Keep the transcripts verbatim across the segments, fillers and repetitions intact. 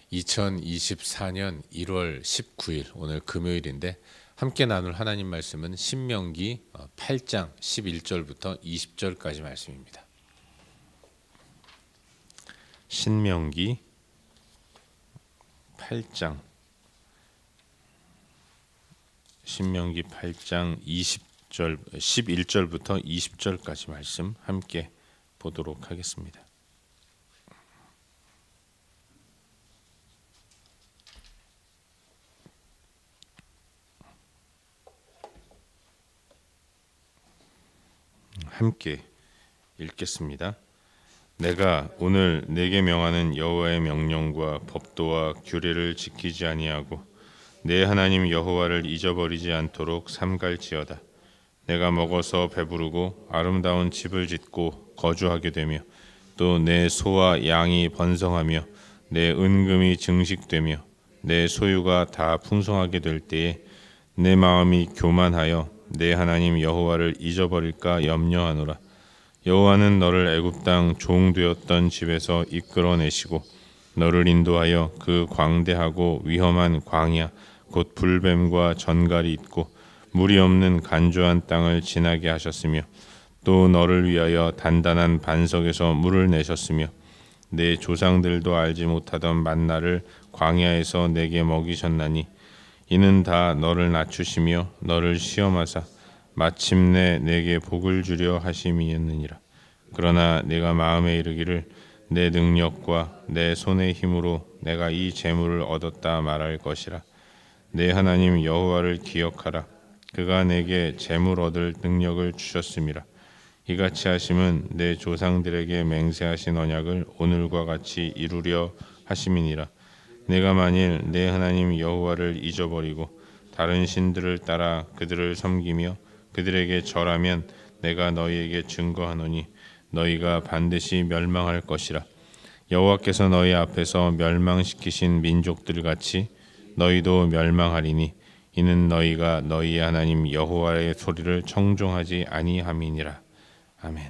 이천이십사 년 일월 십구일 오늘 금요일인데 함께 나눌 하나님 말씀은 신명기 팔 장 십일 절부터 이십 절까지 말씀입니다. 신명기 팔 장 신명기 팔 장 이십 절 십일 절부터 이십 절까지 말씀 함께 보도록 하겠습니다. 함께 읽겠습니다. 내가 오늘 내게 명하는 여호와의 명령과 법도와 규례를 지키지 아니하고 내 하나님 여호와를 잊어버리지 않도록 삼갈지어다. 내가 먹어서 배부르고 아름다운 집을 짓고 거주하게 되며 또 내 소와 양이 번성하며 내 은금이 증식되며 내 소유가 다 풍성하게 될 때에 내 마음이 교만하여 내 하나님 여호와를 잊어버릴까 염려하노라. 여호와는 너를 애굽 땅 종 되었던 집에서 이끌어내시고 너를 인도하여 그 광대하고 위험한 광야 곧 불뱀과 전갈이 있고 물이 없는 간조한 땅을 지나게 하셨으며 또 너를 위하여 단단한 반석에서 물을 내셨으며 내 조상들도 알지 못하던 만나를 광야에서 내게 먹이셨나니 이는 다 너를 낮추시며 너를 시험하사 마침내 내게 복을 주려 하심이었느니라. 그러나 내가 마음에 이르기를 내 능력과 내 손의 힘으로 내가 이 재물을 얻었다 말할 것이라. 내 하나님 여호와를 기억하라. 그가 내게 재물 얻을 능력을 주셨음이라. 이같이 하심은 내 조상들에게 맹세하신 언약을 오늘과 같이 이루려 하심이니라. 내가 만일 내 하나님 여호와를 잊어버리고 다른 신들을 따라 그들을 섬기며 그들에게 절하면 내가 너희에게 증거하노니 너희가 반드시 멸망할 것이라. 여호와께서 너희 앞에서 멸망시키신 민족들 같이 너희도 멸망하리니 이는 너희가 너희 하나님 여호와의 소리를 청종하지 아니함이니라. 아멘.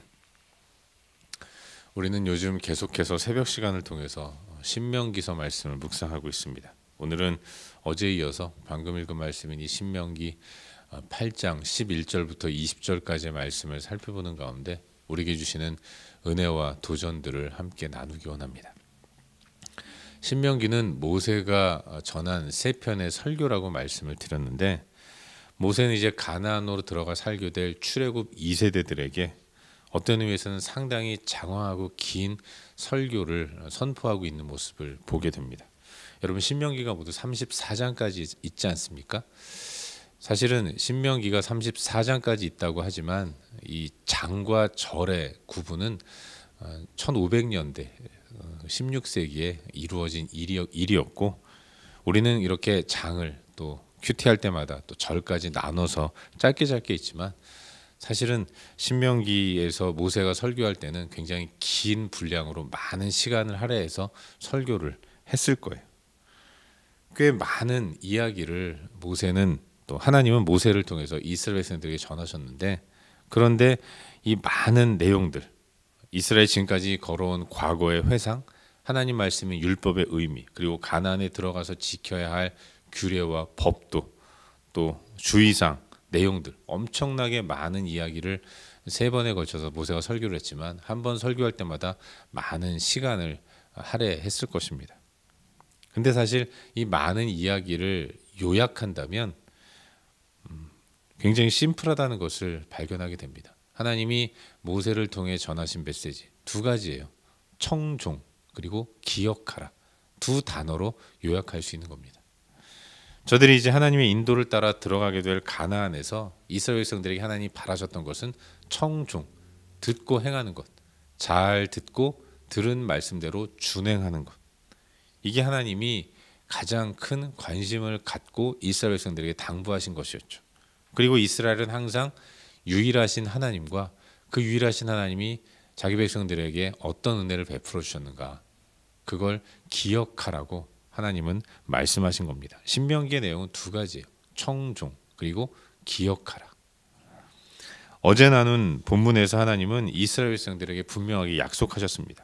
우리는 요즘 계속해서 새벽 시간을 통해서 신명기서 말씀을 묵상하고 있습니다. 오늘은 어제에 이어서 방금 읽은 말씀인 이 신명기 팔 장 십일 절부터 이십 절까지의 말씀을 살펴보는 가운데 우리에게 주시는 은혜와 도전들을 함께 나누기 원합니다. 신명기는 모세가 전한 세 편의 설교라고 말씀을 드렸는데 모세는 이제 가나안으로 들어가 살게 될 출애굽 이 세대들에게 어떤 의미에서는 상당히 장황하고 긴 설교를 선포하고 있는 모습을 보게 됩니다. 여러분 신명기가 모두 삼십사 장까지 있지 않습니까? 사실은 신명기가 삼십사 장까지 있다고 하지만 이 장과 절의 구분은 천오백 년대 십육 세기에 이루어진 일이었고 우리는 이렇게 장을 또 큐티할 때마다 또 절까지 나눠서 짧게 짧게 있지만 사실은 신명기에서 모세가 설교할 때는 굉장히 긴 분량으로 많은 시간을 할애해서 설교를 했을 거예요. 꽤 많은 이야기를 모세는 또 하나님은 모세를 통해서 이스라엘 백성들에게 전하셨는데 그런데 이 많은 내용들 이스라엘 지금까지 걸어온 과거의 회상 하나님 말씀인 율법의 의미 그리고 가나안에 들어가서 지켜야 할 규례와 법도 또 주의사항 내용들 엄청나게 많은 이야기를 세 번에 걸쳐서 모세가 설교를 했지만 한 번 설교할 때마다 많은 시간을 할애했을 것입니다. 근데 사실 이 많은 이야기를 요약한다면 음, 굉장히 심플하다는 것을 발견하게 됩니다. 하나님이 모세를 통해 전하신 메시지 두 가지예요. 청종 그리고 기억하라 두 단어로 요약할 수 있는 겁니다. 저들이 이제 하나님의 인도를 따라 들어가게 될 가나안에서 이스라엘 백성들에게 하나님이 바라셨던 것은 청종, 듣고 행하는 것, 잘 듣고 들은 말씀대로 준행하는 것. 이게 하나님이 가장 큰 관심을 갖고 이스라엘 백성들에게 당부하신 것이었죠. 그리고 이스라엘은 항상 유일하신 하나님과 그 유일하신 하나님이 자기 백성들에게 어떤 은혜를 베풀어 주셨는가 그걸 기억하라고 하나님은 말씀하신 겁니다. 신명기의 내용은 두 가지예요. 청종 그리고 기억하라. 어제 나눈 본문에서 하나님은 이스라엘 백성들에게 분명하게 약속하셨습니다.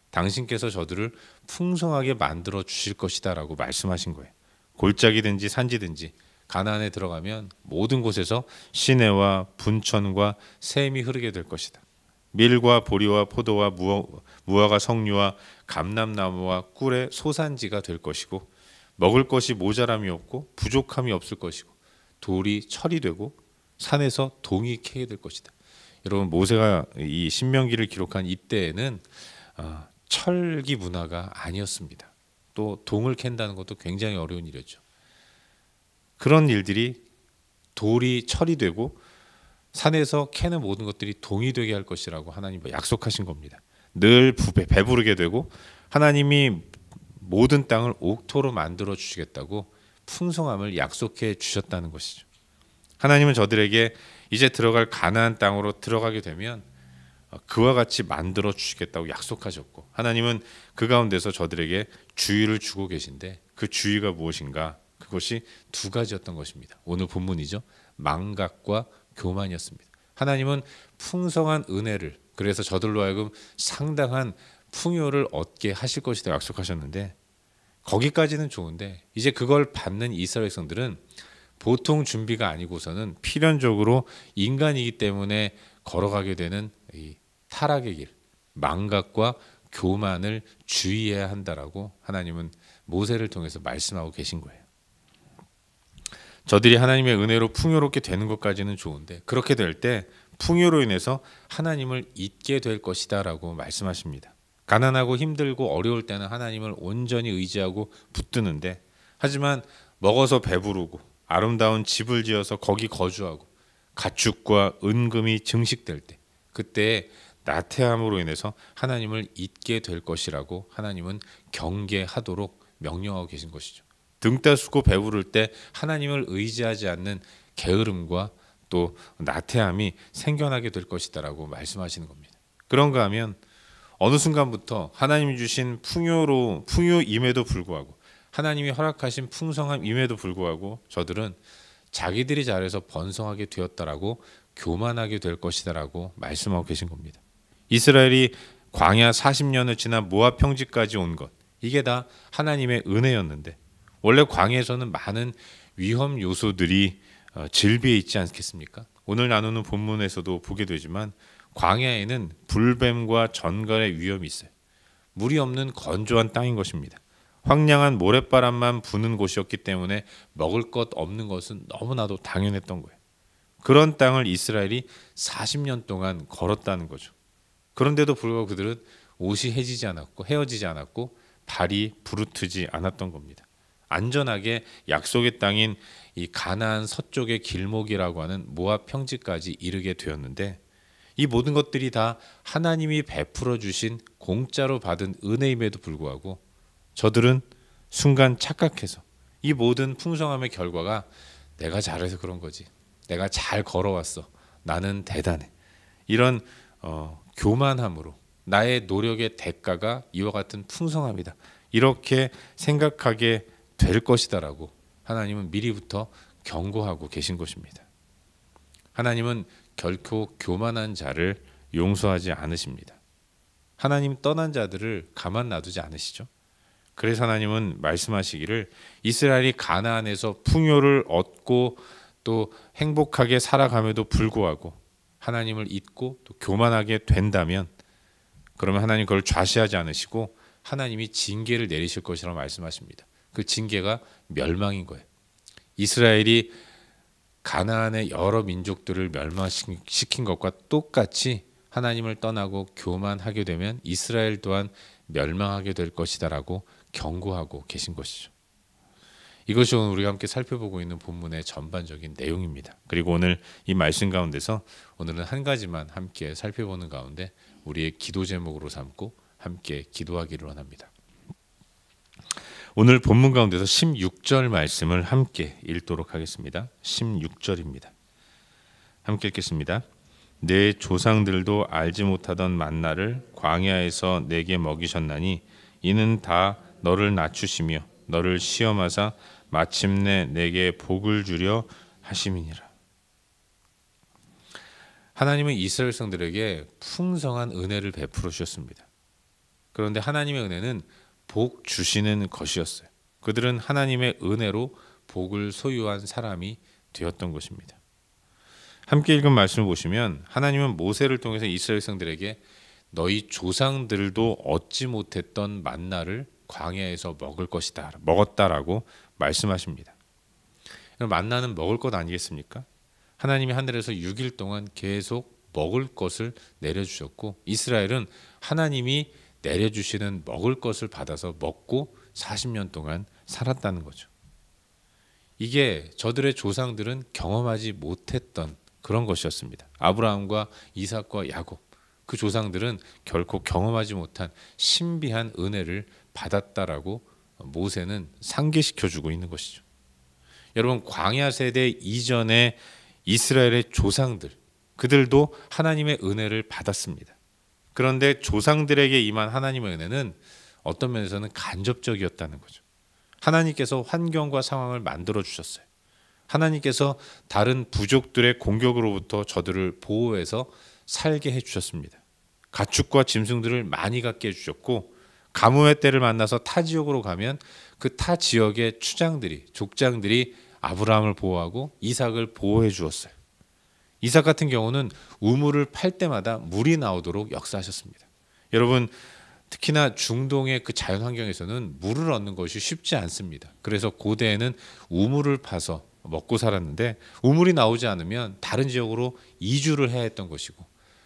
당신께서 저들을 풍성하게 만들어 주실 것이다 라고 말씀하신 거예요. 골짜기든지 산지든지 가나안에 들어가면 모든 곳에서 시내와 분천과 샘이 흐르게 될 것이다. 밀과 보리와 포도와 무화, 무화과 석류와 감람나무와 꿀의 소산지가 될 것이고 먹을 것이 모자람이 없고 부족함이 없을 것이고 돌이 철이 되고 산에서 동이 캐게 될 것이다. 여러분, 모세가 이 신명기를 기록한 이때에는 어, 철기 문화가 아니었습니다. 또 동을 캔다는 것도 굉장히 어려운 일이었죠. 그런 일들이 돌이 철이 되고 산에서 캐는 모든 것들이 동이 되게 할 것이라고 하나님 약속하신 겁니다. 늘 배부르게 되고 하나님이 모든 땅을 옥토로 만들어 주시겠다고 풍성함을 약속해 주셨다는 것이죠. 하나님은 저들에게 이제 들어갈 가나안 땅으로 들어가게 되면 그와 같이 만들어 주시겠다고 약속하셨고, 하나님은 그 가운데서 저들에게 주의를 주고 계신데 그 주의가 무엇인가? 그것이 두 가지였던 것입니다. 오늘 본문이죠. 망각과 교만이었습니다. 하나님은 풍성한 은혜를, 그래서 저들로 하여금 상당한 풍요를 얻게 하실 것이다 약속하셨는데, 거기까지는 좋은데 이제 그걸 받는 이스라엘 백성들은 보통 준비가 아니고서는 필연적으로 인간이기 때문에 걸어가게 되는 이 타락의 길, 망각과 교만을 주의해야 한다라고 하나님은 모세를 통해서 말씀하고 계신 거예요. 저들이 하나님의 은혜로 풍요롭게 되는 것까지는 좋은데 그렇게 될 때 풍요로 인해서 하나님을 잊게 될 것이다 라고 말씀하십니다. 가난하고 힘들고 어려울 때는 하나님을 온전히 의지하고 붙드는데, 하지만 먹어서 배부르고 아름다운 집을 지어서 거기 거주하고 가축과 은금이 증식될 때, 그때 나태함으로 인해서 하나님을 잊게 될 것이라고 하나님은 경계하도록 명령하고 계신 것이죠. 등 따수고 배부를 때 하나님을 의지하지 않는 게으름과 또 나태함이 생겨나게 될 것이다라고 말씀하시는 겁니다. 그런가 하면 어느 순간부터 하나님이 주신 풍요로 풍요임에도 불구하고, 하나님이 허락하신 풍성함임에도 불구하고 저들은 자기들이 잘해서 번성하게 되었다라고 교만하게 될 것이다라고 말씀하고 계신 겁니다. 이스라엘이 광야 사십 년을 지나 모압 평지까지 온 것, 이게 다 하나님의 은혜였는데, 원래 광야에서는 많은 위험 요소들이 질비해 있지 않겠습니까? 오늘 나누는 본문에서도 보게 되지만 광야에는 불뱀과 전갈의 위험이 있어요. 물이 없는 건조한 땅인 것입니다. 황량한 모래바람만 부는 곳이었기 때문에 먹을 것 없는 것은 너무나도 당연했던 거예요. 그런 땅을 이스라엘이 사십 년 동안 걸었다는 거죠. 그런데도 불구하고 그들은 옷이 해지지 않았고 헤어지지 않았고 발이 부르트지 않았던 겁니다. 안전하게 약속의 땅인 이 가나안 서쪽의 길목이라고 하는 모압 평지까지 이르게 되었는데, 이 모든 것들이 다 하나님이 베풀어 주신 공짜로 받은 은혜임에도 불구하고 저들은 순간 착각해서 이 모든 풍성함의 결과가 내가 잘해서 그런 거지, 내가 잘 걸어왔어, 나는 대단해, 이런 어, 교만함으로 나의 노력의 대가가 이와 같은 풍성함이다, 이렇게 생각하게 될 것이다라고 하나님은 미리부터 경고하고 계신 것입니다. 하나님은 결코 교만한 자를 용서하지 않으십니다. 하나님 떠난 자들을 가만 놔두지 않으시죠. 그래서 하나님은 말씀하시기를 이스라엘이 가나안에서 풍요를 얻고 또 행복하게 살아감에도 불구하고 하나님을 잊고 또 교만하게 된다면, 그러면 하나님 그걸 좌시하지 않으시고 하나님이 징계를 내리실 것이라고 말씀하십니다. 그 징계가 멸망인 거예요. 이스라엘이 가나안의 여러 민족들을 멸망시킨 것과 똑같이 하나님을 떠나고 교만하게 되면 이스라엘 또한 멸망하게 될 것이다라고 경고하고 계신 것이죠. 이것이 오늘 우리가 함께 살펴보고 있는 본문의 전반적인 내용입니다. 그리고 오늘 이 말씀 가운데서 오늘은 한 가지만 함께 살펴보는 가운데 우리의 기도 제목으로 삼고 함께 기도하기를 원합니다. 오늘 본문 가운데서 십육 절 말씀을 함께 읽도록 하겠습니다. 십육 절입니다. 함께 읽겠습니다. 내 조상들도 알지 못하던 만나를 광야에서 내게 먹이셨나니 이는 다 너를 낮추시며 너를 시험하사 마침내 내게 복을 주려 하심이니라. 하나님은 이스라엘 백성들에게 풍성한 은혜를 베풀어 주셨습니다. 그런데 하나님의 은혜는 복 주시는 것이었어요. 그들은 하나님의 은혜로 복을 소유한 사람이 되었던 것입니다. 함께 읽은 말씀을 보시면 하나님은 모세를 통해서 이스라엘 백성들에게 너희 조상들도 얻지 못했던 만나를 광야에서 먹을 것이다, 먹었다라고 말씀하십니다. 만나는 먹을 것 아니겠습니까? 하나님이 하늘에서 육 일 동안 계속 먹을 것을 내려주셨고 이스라엘은 하나님이 내려주시는 먹을 것을 받아서 먹고 사십 년 동안 살았다는 거죠. 이게 저들의 조상들은 경험하지 못했던 그런 것이었습니다. 아브라함과 이삭과 야곱, 그 조상들은 결코 경험하지 못한 신비한 은혜를 받았다라고 모세는 상기시켜주고 있는 것이죠. 여러분, 광야 세대 이전의 이스라엘의 조상들, 그들도 하나님의 은혜를 받았습니다. 그런데 조상들에게 임한 하나님의 은혜는 어떤 면에서는 간접적이었다는 거죠. 하나님께서 환경과 상황을 만들어 주셨어요. 하나님께서 다른 부족들의 공격으로부터 저들을 보호해서 살게 해주셨습니다. 가축과 짐승들을 많이 갖게 해주셨고 가뭄의 때를 만나서 타 지역으로 가면 그 타 지역의 추장들이, 족장들이 아브라함을 보호하고 이삭을 보호해 주었어요. 이삭 같은 경우는 우물을 팔 때마다 물이 나오도록 역사하셨습니다. 여러분, 특히나 중동의 그 자연 환경에서는 물을 얻는 것이 쉽지 않습니다. 그래서 고대에는 우물을 파서 먹고 살았는데 우물이 나오지 않으면 다른 지역으로 이주를 해야 했던 것이고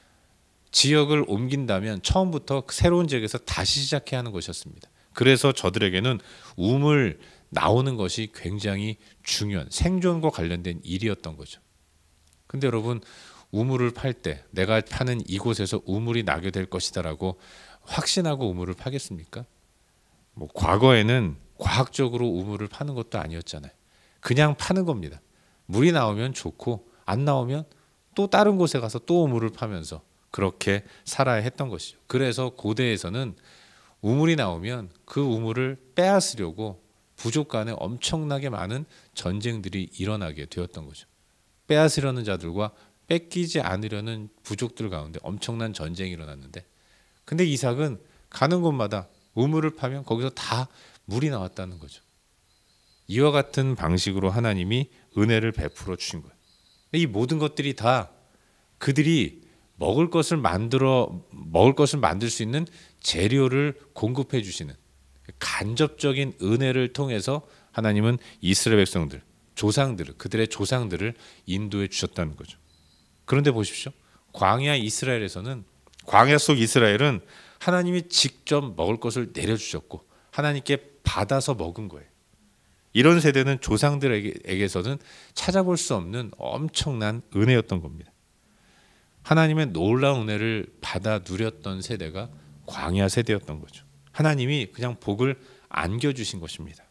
지역을 옮긴다면 처음부터 새로운 지역에서 다시 시작해야 하는 것이었습니다. 그래서 저들에게는 우물 나오는 것이 굉장히 중요한 생존과 관련된 일이었던 거죠. 근데 여러분, 우물을 팔 때 내가 파는 이곳에서 우물이 나게 될 것이다라고 확신하고 우물을 파겠습니까? 뭐 과거에는 과학적으로 우물을 파는 것도 아니었잖아요. 그냥 파는 겁니다. 물이 나오면 좋고 안 나오면 또 다른 곳에 가서 또 우물을 파면서 그렇게 살아야 했던 것이죠. 그래서 고대에서는 우물이 나오면 그 우물을 빼앗으려고 부족 간에 엄청나게 많은 전쟁들이 일어나게 되었던 거죠. 빼앗으려는 자들과 뺏기지 않으려는 부족들 가운데 엄청난 전쟁이 일어났는데 근데 이삭은 가는 곳마다 우물을 파면 거기서 다 물이 나왔다는 거죠. 이와 같은 방식으로 하나님이 은혜를 베풀어 주신 거예요. 이 모든 것들이 다 그들이 먹을 것을 만들어 먹을 것을 만들 수 있는 재료를 공급해 주시는 간접적인 은혜를 통해서 하나님은 이스라엘 백성들, 조상들을 그들의 조상들을 인도해 주셨다는 거죠. 그런데 보십시오. 광야 이스라엘에서는 광야 속 이스라엘은 하나님이 직접 먹을 것을 내려주셨고 하나님께 받아서 먹은 거예요. 이런 세대는 조상들에게서는 찾아볼 수 없는 엄청난 은혜였던 겁니다. 하나님의 놀라운 은혜를 받아 누렸던 세대가 광야 세대였던 거죠. 하나님이 그냥 복을 안겨주신 것입니다.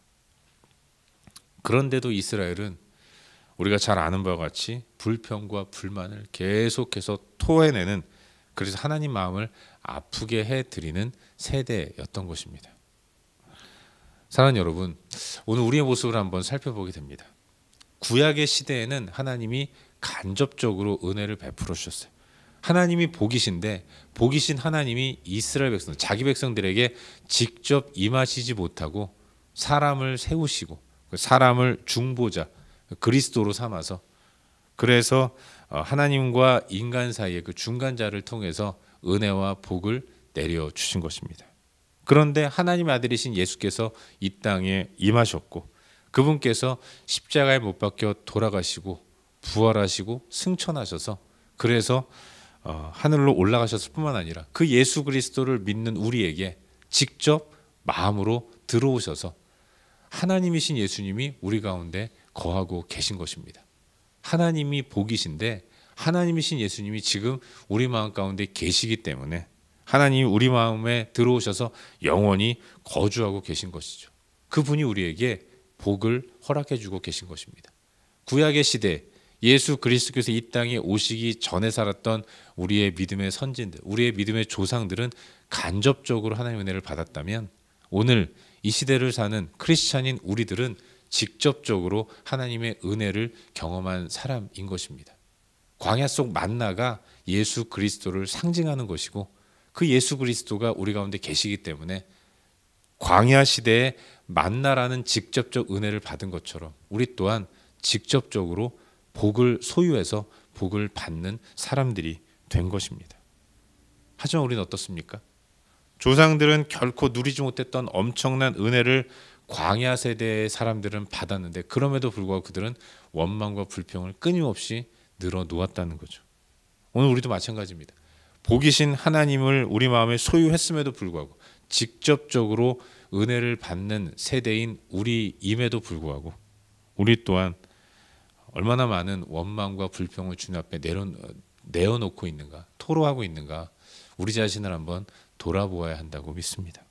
그런데도 이스라엘은 우리가 잘 아는 바와 같이 불평과 불만을 계속해서 토해내는, 그래서 하나님 마음을 아프게 해드리는 세대였던 것입니다. 사랑하는 여러분, 오늘 우리의 모습을 한번 살펴보게 됩니다. 구약의 시대에는 하나님이 간접적으로 은혜를 베풀어 주셨어요. 하나님이 복이신데 복이신 하나님이 이스라엘 백성, 자기 백성들에게 직접 임하시지 못하고 사람을 세우시고 사람을 중보자, 그리스도로 삼아서 그래서 하나님과 인간 사이의 그 중간자를 통해서 은혜와 복을 내려주신 것입니다. 그런데 하나님의 아들이신 예수께서 이 땅에 임하셨고 그분께서 십자가에 못 박혀 돌아가시고 부활하시고 승천하셔서 그래서 어, 하늘로 올라가셨을 뿐만 아니라 그 예수 그리스도를 믿는 우리에게 직접 마음으로 들어오셔서 하나님이신 예수님이 우리 가운데 거하고 계신 것입니다. 하나님이 복이신데 하나님이신 예수님이 지금 우리 마음 가운데 계시기 때문에 하나님이 우리 마음에 들어오셔서 영원히 거주하고 계신 것이죠. 그분이 우리에게 복을 허락해 주고 계신 것입니다. 구약의 시대 예수 그리스도께서 이 땅에 오시기 전에 살았던 우리의 믿음의 선진들, 우리의 믿음의 조상들은 간접적으로 하나님의 은혜를 받았다면 오늘 이 시대를 사는 크리스찬인 우리들은 직접적으로 하나님의 은혜를 경험한 사람인 것입니다. 광야 속 만나가 예수 그리스도를 상징하는 것이고 그 예수 그리스도가 우리 가운데 계시기 때문에 광야 시대에 만나라는 직접적 은혜를 받은 것처럼 우리 또한 직접적으로 복을 소유해서 복을 받는 사람들이 된 것입니다. 하지만 우리는 어떻습니까? 조상들은 결코 누리지 못했던 엄청난 은혜를 광야 세대의 사람들은 받았는데 그럼에도 불구하고 그들은 원망과 불평을 끊임없이 늘어놓았다는 거죠. 오늘 우리도 마찬가지입니다. 복이신 하나님을 우리 마음에 소유했음에도 불구하고 직접적으로 은혜를 받는 세대인 우리임에도 불구하고 우리 또한 얼마나 많은 원망과 불평을 주님 앞에 내려, 내어놓고 있는가, 토로하고 있는가, 우리 자신을 한번 돌아보아야 한다고 믿습니다.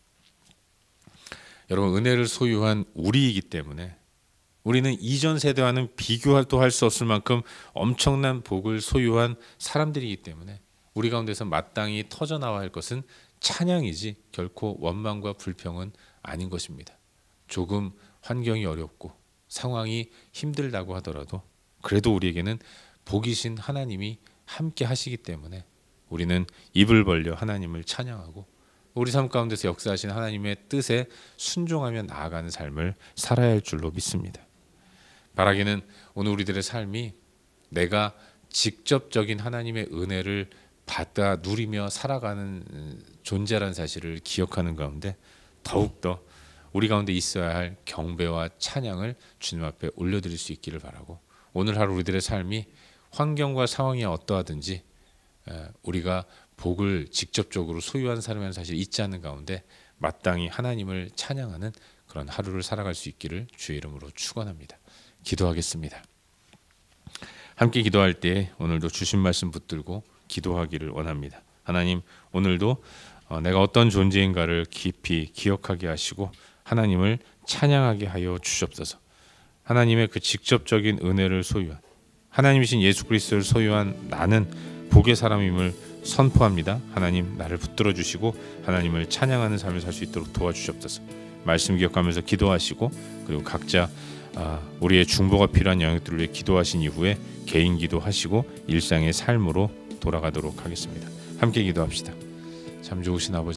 여러분, 은혜를 소유한 우리이기 때문에 우리는 이전 세대와는 비교도 할 수 없을 만큼 엄청난 복을 소유한 사람들이기 때문에 우리 가운데서 마땅히 터져나와야 할 것은 찬양이지 결코 원망과 불평은 아닌 것입니다. 조금 환경이 어렵고 상황이 힘들다고 하더라도 그래도 우리에게는 복이신 하나님이 함께 하시기 때문에 우리는 입을 벌려 하나님을 찬양하고 우리 삶 가운데서 역사하신 하나님의 뜻에 순종하며 나아가는 삶을 살아야 할 줄로 믿습니다. 바라기는 오늘 우리들의 삶이 내가 직접적인 하나님의 은혜를 받아 누리며 살아가는 존재라는 사실을 기억하는 가운데 더욱더 우리 가운데 있어야 할 경배와 찬양을 주님 앞에 올려드릴 수 있기를 바라고 오늘 하루 우리들의 삶이 환경과 상황이 어떠하든지 우리가 복을 직접적으로 소유한 사람이라는 사실을 잊지 않는 가운데 마땅히 하나님을 찬양하는 그런 하루를 살아갈 수 있기를 주의 이름으로 축원합니다. 기도하겠습니다. 함께 기도할 때 오늘도 주신 말씀 붙들고 기도하기를 원합니다. 하나님, 오늘도 내가 어떤 존재인가를 깊이 기억하게 하시고 하나님을 찬양하게 하여 주시옵소서. 하나님의 그 직접적인 은혜를 소유한 하나님이신 예수 그리스도를 소유한 나는 복의 사람임을 선포합니다. 하나님, 나를 붙들어 주시고 하나님을 찬양하는 삶을 살 수 있도록 도와주시옵소서. 말씀 기억하면서 기도하시고 그리고 각자 우리의 중보가 필요한 영역들을 위해 기도하신 이후에 개인 기도하시고 일상의 삶으로 돌아가도록 하겠습니다. 함께 기도합시다. 참 좋으신 아버지,